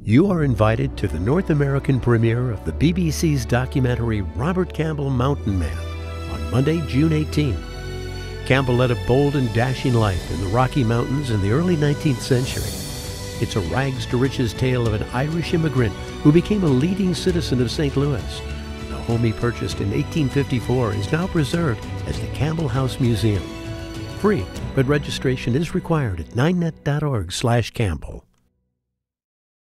You are invited to the North American premiere of the BBC's documentary Robert Campbell Mountain Man on Monday, June 18. Campbell led a bold and dashing life in the Rocky Mountains in the early 19th century. It's a rags-to-riches tale of an Irish immigrant who became a leading citizen of St. Louis. The home he purchased in 1854 is now preserved as the Campbell House Museum. Free, but registration is required at 9net.org/Campbell.